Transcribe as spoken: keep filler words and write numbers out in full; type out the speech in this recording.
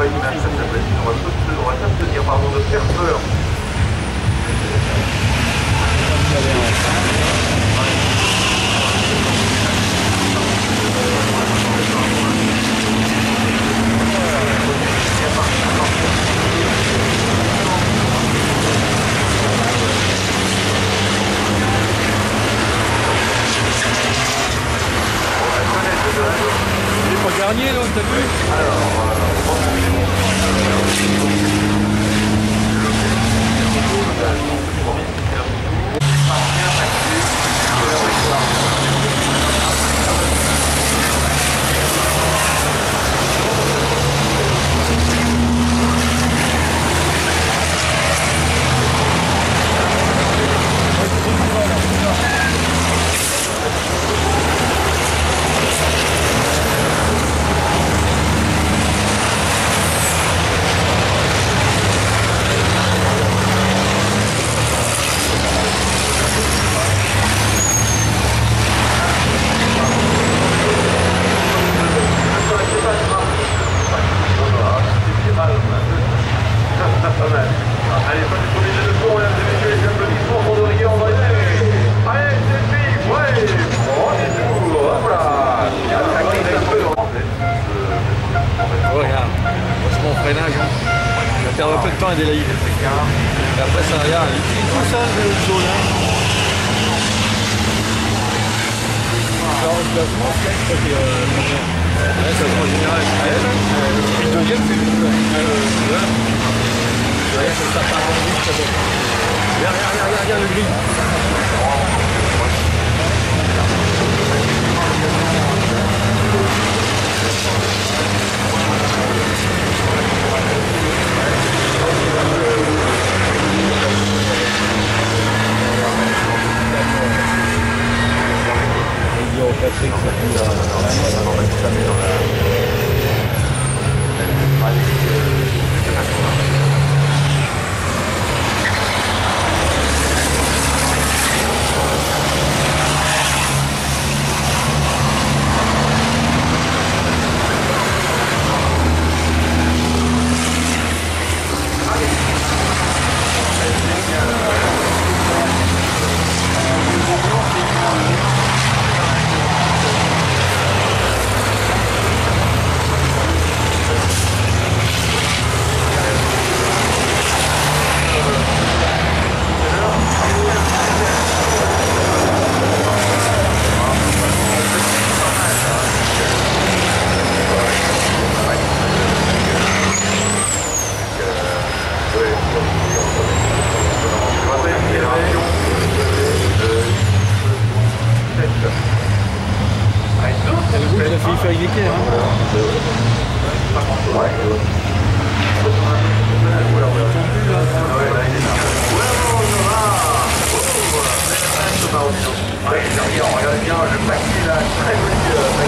l'image, ça s'appelle. On va s'abstenir, pardon, de faire peur. Il est pas dernier là, t'as vu? Allez, pas du premier jeu de tour, mesdames et messieurs, les applaudissements sont de rigueur, on va y aller. Allez, c'est fini, ouais, on est tout, hop là. Regarde, moi c'est mon freinage, hein. Je vais perdre un peu de temps à délayer. Et après ça, regarde, il est tout seul le jaune. Hein. Alors, le classement, c'est que c'est le classement général. Et le deuxième, c'est le ça part en vite, ça va. Regarde, regarde, regarde, regarde le gris. Patrick, ça fait Regardez bien, je paquille là, très joli.